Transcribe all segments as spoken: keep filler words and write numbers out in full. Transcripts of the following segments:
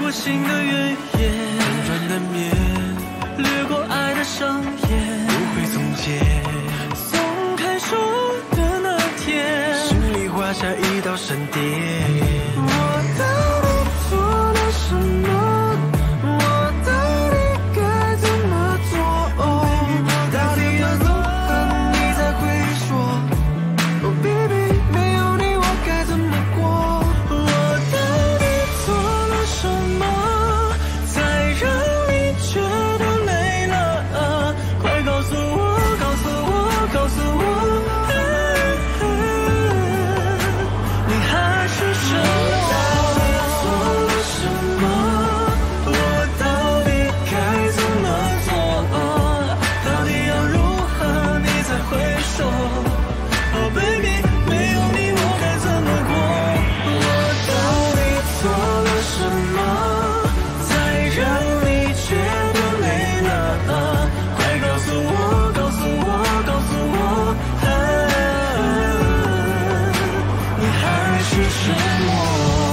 过心的原野，辗转难眠，掠过爱的上演，不会总结。松开手的那天，心里画下一道闪电。我到底做了什么？我到底该怎么做？到底要如何你才会说 ？Oh baby， 没有你我该怎么过？我到底做了什么，才让你觉得累了？快告诉我，告诉我，告诉我，你还是什么？做了什么？我到底该怎么做？到底要如何你才会说 ？Oh baby， 没有你我该怎么过？我到底做了什么，才让你觉得累了？快告诉我，告诉我，告诉我，你还是沉默。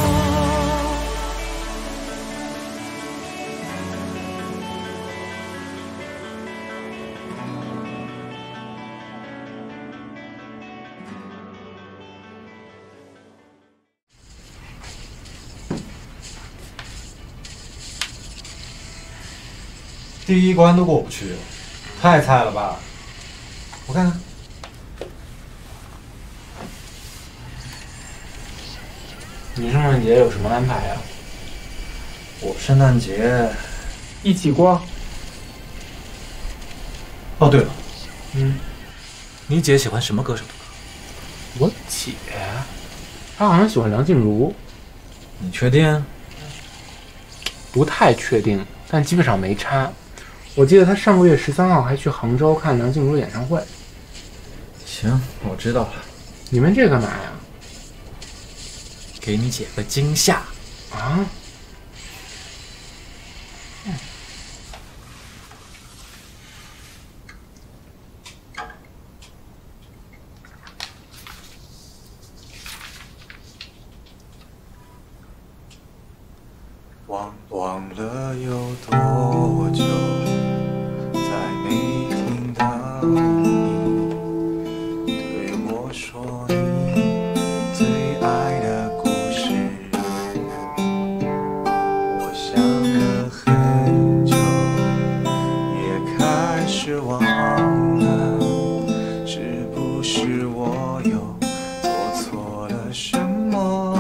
第一关都过不去，太菜了吧？我看看， 你圣诞节有什么安排呀？ 我圣诞节…… 一起过。 哦，对了， 嗯， 你姐喜欢什么歌手的歌？ 我姐，她好像喜欢梁静茹， 你确定？ 不太确定，但基本上没差。我记得她上个月十三号还去杭州看梁静茹演唱会。 行，我知道了。 你们这干嘛呀？ 给你姐个惊吓啊！ 忘忘了有多久，再没听到你对我说你最爱的故事。我想了很久，也开始忘了，是不是我又做错了什么？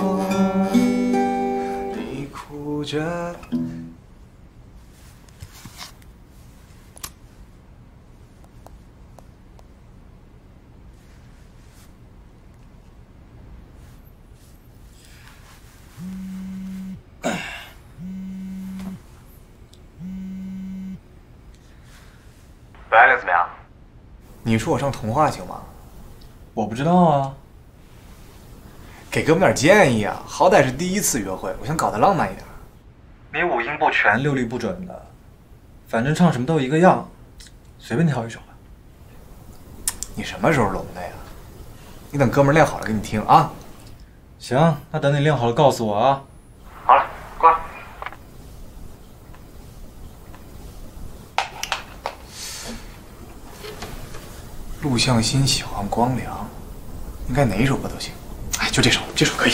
你哭着。 白领怎么样？ 你说我上童话行吗？ 我不知道啊。 给哥们点建议啊！好歹是第一次约会，我想搞得浪漫一点。 你五音不全，六律不准的，反正唱什么都一个样，随便挑一首吧。 你什么时候聋的呀？你等哥们练好了给你听啊。 行，那等你练好了告诉我啊。 好了，挂了。 陆向心喜欢光良，应该哪一首歌都行。哎，就这首，这首可以。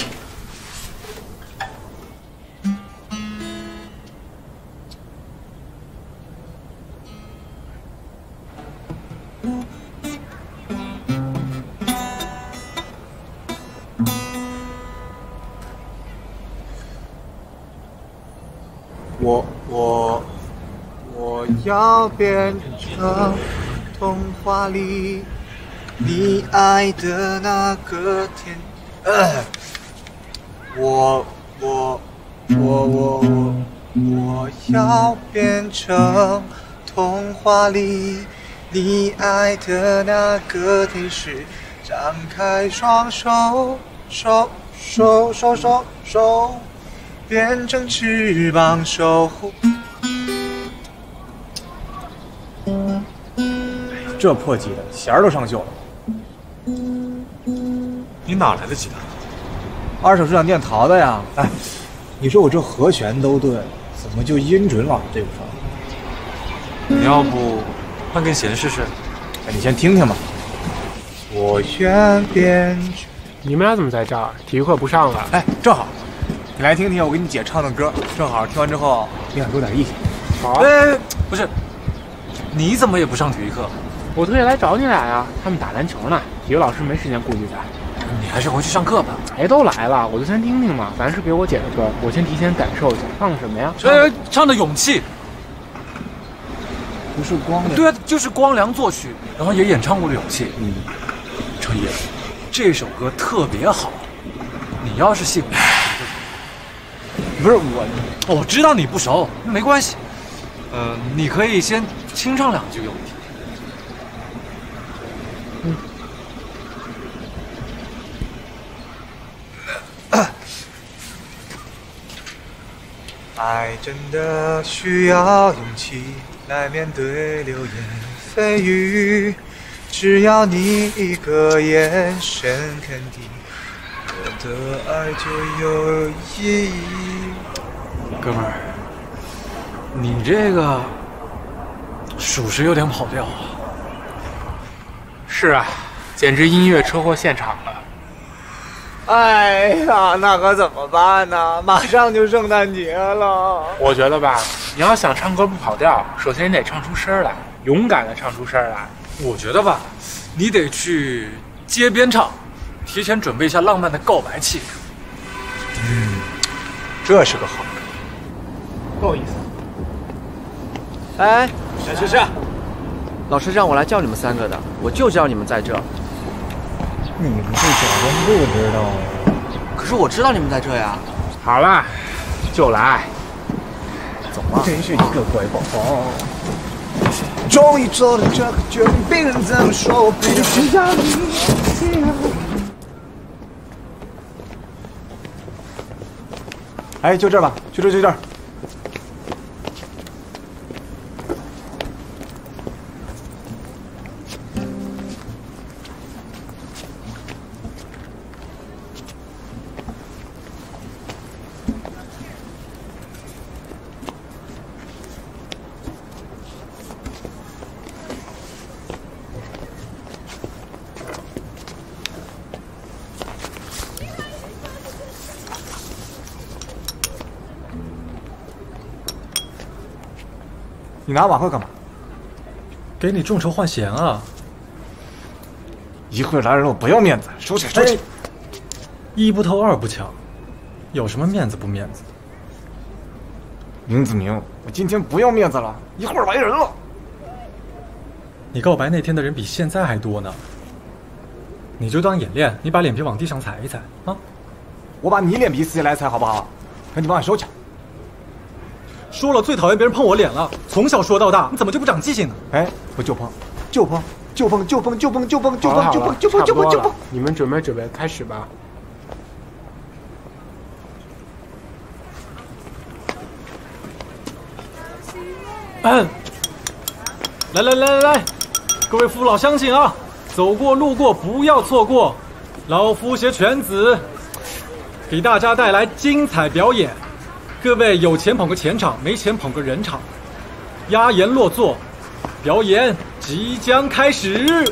我我我要变成童话里你爱的那个天。呃，我我我我我我要变成童话里你爱的那个天使，张开双手，手手手手手，变成翅膀守护。这破吉他弦儿都上锈了。 你哪来的吉他？ 二手市场店淘的呀。哎， 你说我这和弦都对，怎么就音准老对不上？ 你要不换根弦试试？ 哎，你先听听吧。我愿变。 你们俩怎么在这儿？体育课不上了？ 哎，正好，你来听听我给你姐唱的歌，正好听完之后你俩有点意见。 好啊。 哎，不是，你怎么也不上体育课？ 我特意来找你俩呀，他们打篮球呢，体育老师没时间顾及咱。 你还是回去上课吧。 哎，都来了，我就先听听嘛。咱是给我姐的歌，我先提前感受一下。唱的什么呀？ 呃，唱的《勇气》。 不是光良。 对啊，就是光良作曲，然后也演唱过的《勇气》。 嗯， 程一，这首歌特别好，你要是喜欢， 不是我， 哦，我知道你不熟，没关系。呃，你可以先清唱两句有问题。 嗯。 爱真的需要勇气来面对流言蜚语，只要你一个眼神肯定，我的爱就有意义。 哥们儿，你这个属实有点跑调啊。 是啊，简直音乐车祸现场了。 哎呀，那可怎么办呢？马上就圣诞节了。 我觉得吧，你要想唱歌不跑调，首先你得唱出声来，勇敢的唱出声来。 我觉得吧，你得去街边唱，提前准备一下浪漫的告白气氛。 嗯，这是个好歌。 不好意思。 哎， 是是是， 老师让我来叫你们三个的，我就知道你们在这。 你不是假装不知道？ 可是我知道你们在这呀。 好了，就来。 走吧。真是一个乖宝宝。终于做了这个决定，别人怎么说我必须要你。哎，就这儿吧，就这儿就这儿。你拿瓦赫干嘛？ 给你众筹换弦啊！ 一会来人了，我不要面子，收起收起。 一不偷二不抢，有什么面子不面子？ 明子明，我今天不要面子了，一会儿来人了。 你告白那天的人比现在还多呢，你就当演练，你把脸皮往地上踩一踩啊！ 我把你脸皮撕下来踩好不好？赶紧把碗收起。 说了最讨厌别人碰我脸了，从小说到大，你怎么就不长记性呢？ 哎，我就碰，就碰，就碰，就碰，就碰，就碰，就碰，就碰，就碰， 就碰，就碰。 你们准备准备，开始吧。 嗯，来来来来来，各位父老乡亲啊，走过路过不要错过，老夫携犬子给大家带来精彩表演。各位有钱捧个钱场，没钱捧个人场。压言落座，表演即将开始。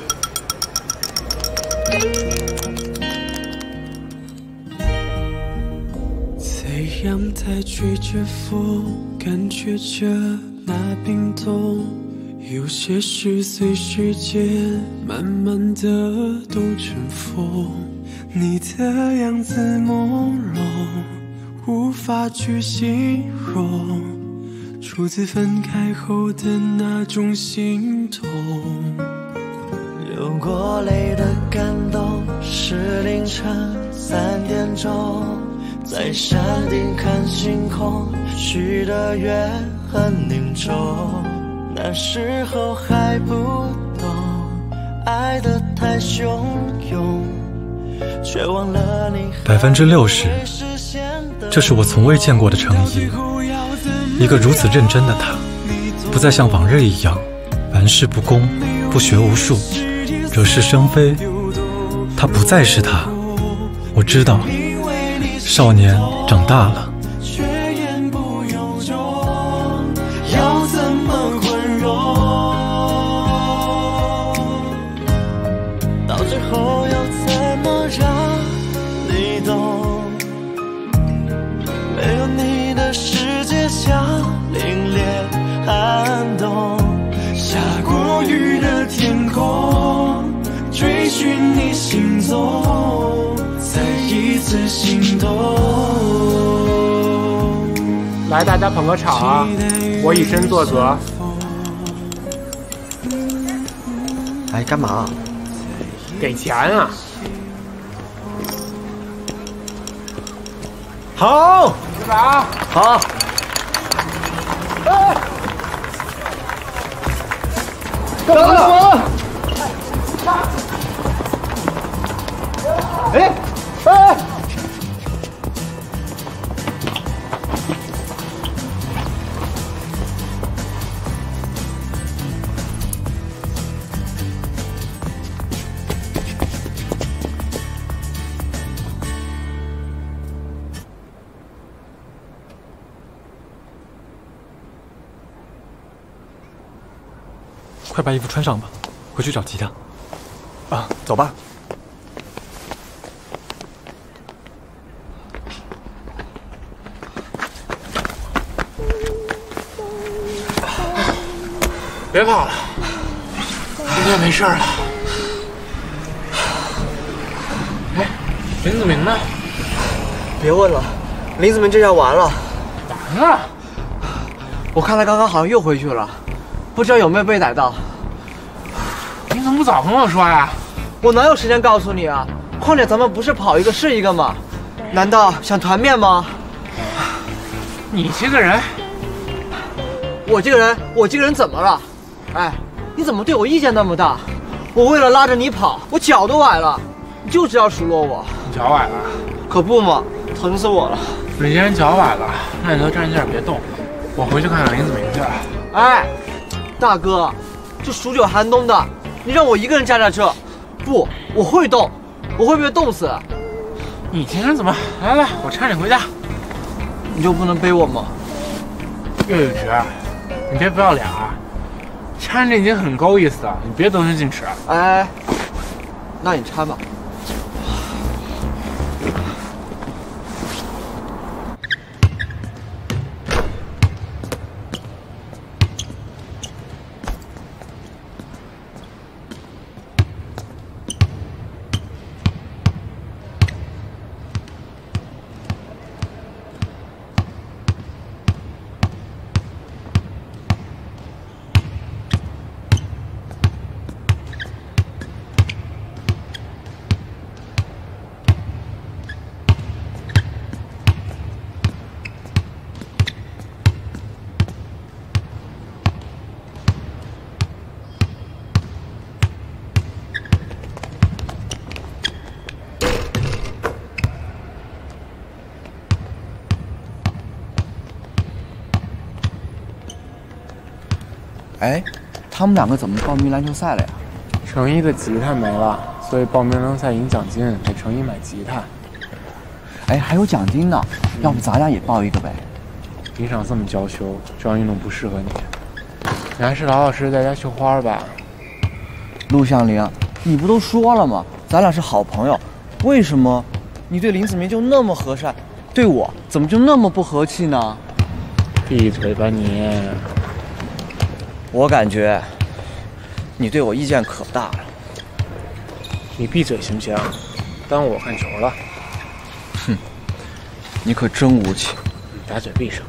太阳在吹着风，感觉着那冰冻。有些事随时间慢慢的都尘封。你的样子朦胧，无法去形容初次分开后的那种心痛。 流过泪的感动，是凌晨三点钟，在山顶看星空，许的愿很凝重。那时候还不懂，爱得太汹涌，却忘了你百分之六十，这是我从未见过的程一，一个如此认真的他，不再像往日一样玩世不恭，不学无术，惹是生非。他不再是他，我知道，少年长大了， 次心动。 来，大家捧个场啊！我以身作则。 哎，干嘛？ 给钱啊！ 好， 鼓掌。 好。 哎， 干嘛干嘛？哎哎！快把衣服穿上吧，回去找吉他。啊，走吧。 别跑了，今天没事了。哎，林子明呢？ 别问了，林子明这下完了。 完了？ 我看他刚刚好像又回去了，不知道有没有被逮到。 你怎么不早跟我说呀？ 我哪有时间告诉你啊？况且咱们不是跑一个是一个吗？难道想团灭吗？ 你这个人， 我这个人，我这个人怎么了？哎，你怎么对我意见那么大？我为了拉着你跑，我脚都崴了，你就知道数落我。 你脚崴了？ 可不嘛，疼死我了。 你既然脚崴了，那你就站这儿别动，我回去看看林子明去了。 哎，大哥，这数九寒冬的，你让我一个人驾驾车？不，我会动，我会被冻死。 你今天怎么？来来，我搀你回家。 你就不能背我吗？ 岳有觉，你别不要脸啊！搀着已经很够意思了，你别得寸进尺。 哎，那你搀吧。 哎，他们两个怎么报名篮球赛了呀？ 程一的吉他没了，所以报名篮球赛赢奖金，给程一买吉他。 哎，还有奖金呢，要不咱俩也报一个呗？ 平常这么娇羞，这样运动不适合你。你还是老老实实在家绣花吧。 陆向凌，你不都说了吗？咱俩是好朋友，为什么你对林子明就那么和善，对我怎么就那么不和气呢？ 闭嘴吧你！ 我感觉你对我意见可大了。 你闭嘴行不行？耽误我看球了。 哼，你可真无情。 把嘴闭上。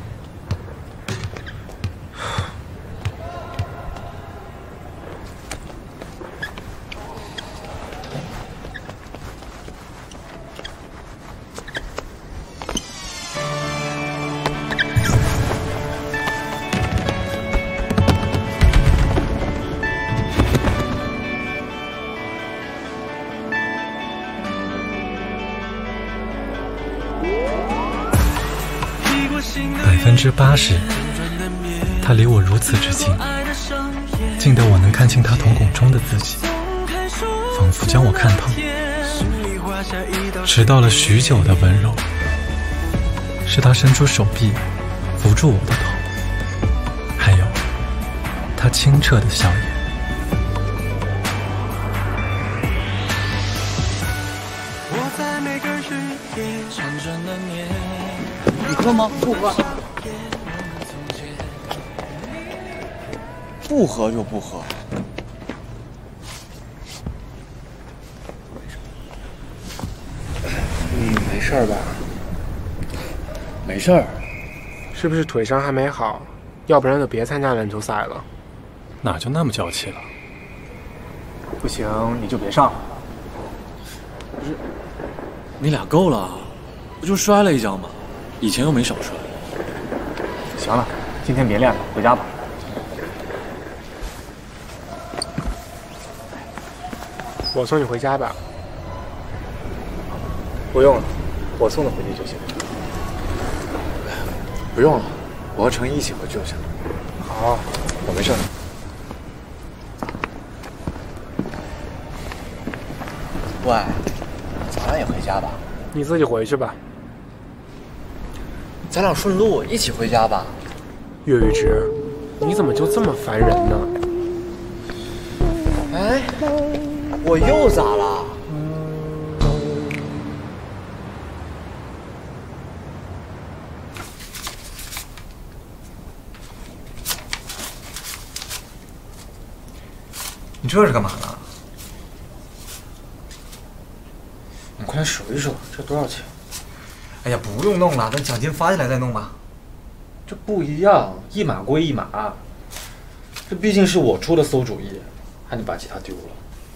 百分之八十，他离我如此之近，近得我能看清他瞳孔中的自己，仿佛将我看透。迟到了许久的温柔，是他伸出手臂扶住我的头，还有他清澈的笑颜。 你喝吗？不喝。不喝就不喝。 你没没事儿吧？ 没事儿。 是不是腿伤还没好？要不然就别参加篮球赛了。 哪就那么娇气了？ 不行，你就别上了。不是，你俩够了，不就摔了一跤吗？以前又没少摔。 行了，今天别练了，回家吧。 我送你回家吧。不用了，我送他回去就行。 不用了，我和程一一起回去就行。 好， 我没事。 喂，咱俩也回家吧。 你自己回去吧。 咱俩顺路一起回家吧。 岳玉直，你怎么就这么烦人呢？ 哎，我又咋了？ 你这是干嘛呢？ 你快来数一数，这多少钱？ 哎呀，不用弄了，等奖金发下来再弄吧。 这不一样，一码归一码。这毕竟是我出的馊主意，害你把吉他丢了。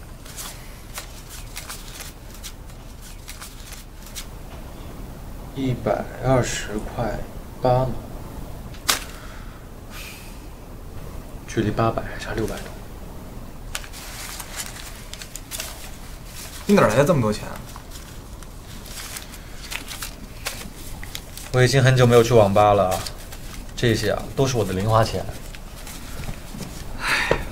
一百二十块八毛，距离八百还差六百多。 你哪来的这么多钱啊？ 我已经很久没有去网吧了，这些啊都是我的零花钱。唉，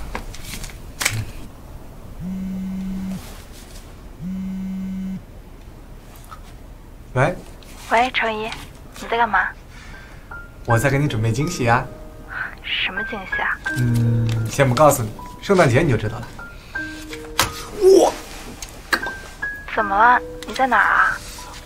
喂， 喂，程怡，你在干嘛？ 我在给你准备惊喜啊。 什么惊喜啊？ 嗯，先不告诉你，圣诞节你就知道了。哇！ 怎么了？你在哪儿啊？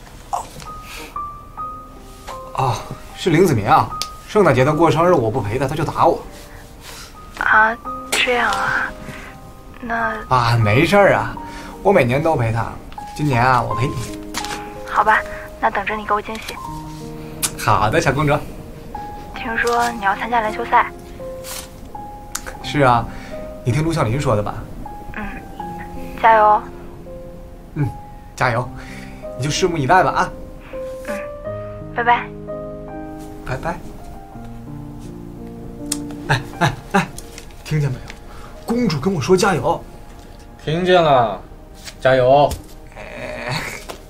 哦，是林子明啊！圣诞节他过生日，我不陪他，他就打我。 啊，这样啊？那啊，没事儿啊，我每年都陪他，今年啊，我陪你。 好吧，那等着你给我惊喜。 好的，小公主。 听说你要参加篮球赛？ 是啊，你听陆小林说的吧？ 嗯，加油哦。 嗯，加油，你就拭目以待吧啊！ 嗯，拜拜。 拜拜。哎哎哎，听见没有？公主跟我说加油。 听见了，加油。 哎，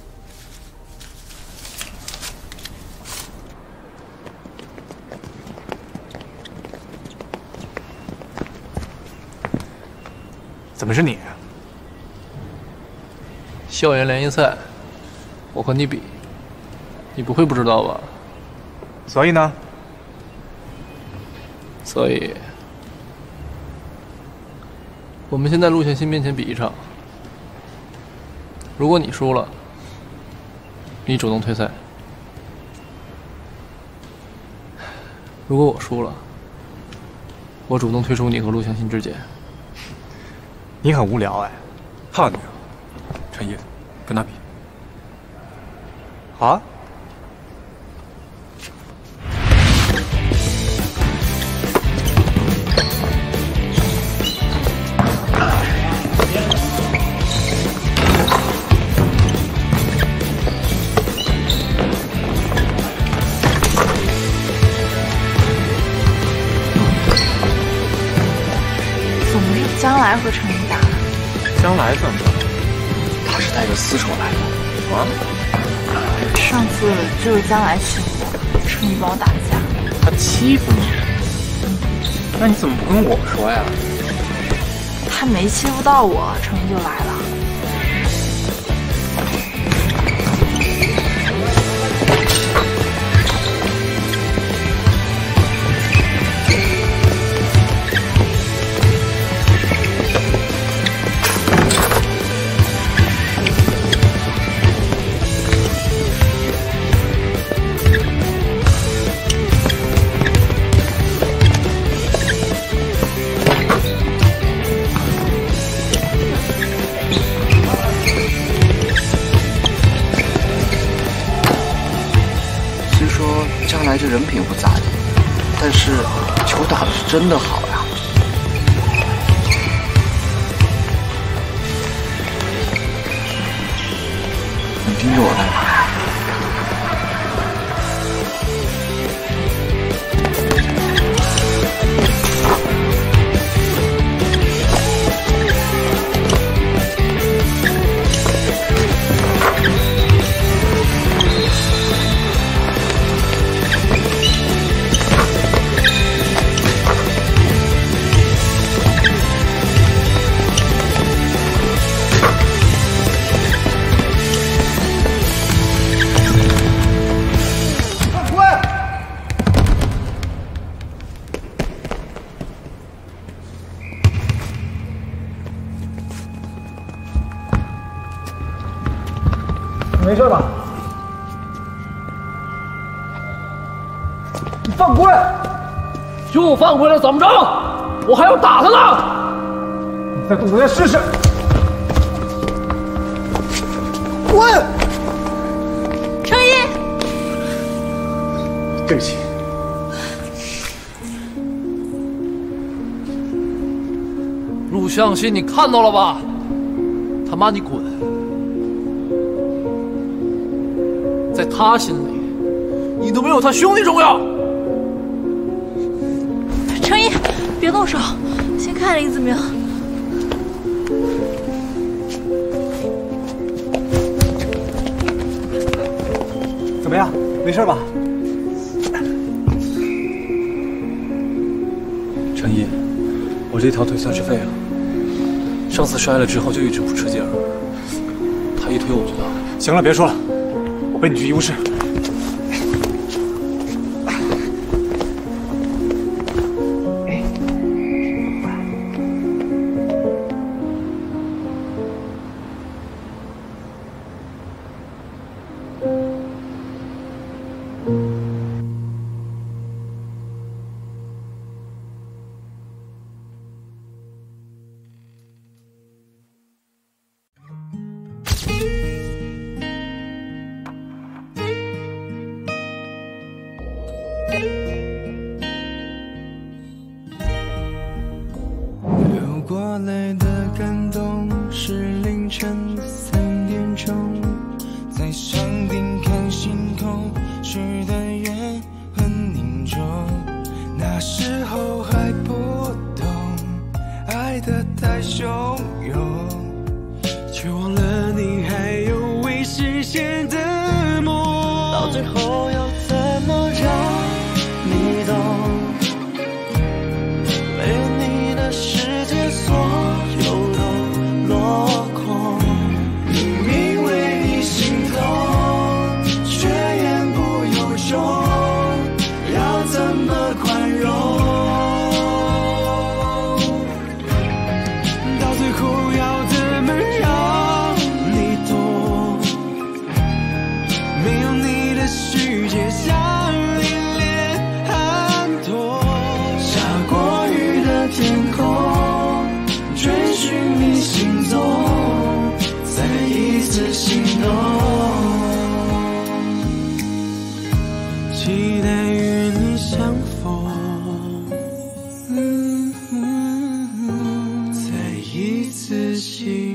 怎么是你？ 校园联谊赛，我和你比，你不会不知道吧？ 所以呢？ 所以，我们先在陆宪新面前比一场。如果你输了，你主动退赛；如果我输了，我主动退出你和陆宪新之间。 你很无聊哎。 怕你啊，陈毅，跟他比。 好啊。 将来和程一打， 将来怎么了？ 他是带着私仇来的啊？ 上次就是将来欺负我，程一帮我打架。 他欺负你？那你怎么不跟我说呀？ 他没欺负到我，程一就来了。 实人品不咋地，但是球打的是真的好呀。你盯着我干嘛？ 没事吧？ 你犯规！就犯规了，怎么着？我还要打他呢！ 你再动手再试试。 滚！ 程一， 对不起。 录像信你看到了吧？他妈你滚！在他心里，你都没有他兄弟重要。 程一，别动手，先看林子明。 怎么样？没事吧？ 陈一，我这条腿算是废了。上次摔了之后就一直不吃劲儿，他一推我就倒。 行了，别说了。我背你去医务室。 流过泪的感动是凌晨三点钟，在山顶看星空，许的愿很凝重。那时候还不懂爱得太汹涌，却忘了你还有未实现的梦。 到最后要怎么让你懂？没有你的世界，所有都落空。明明为你心痛，却言不由衷，要怎么宽容？ 到最后要怎么让你懂？没有你的世界像凛冽寒冬。 下过雨的天空，追寻你行踪，再一次心动。 期待与你相逢，嗯嗯嗯再一次心动。